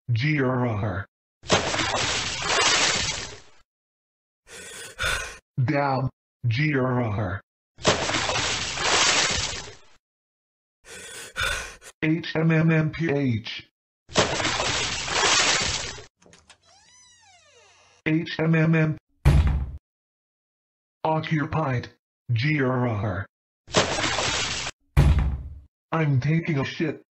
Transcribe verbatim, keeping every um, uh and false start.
G R R. Down, G R R. H M M M P H. H M M M. Occupied, G R R. I'm taking a shit.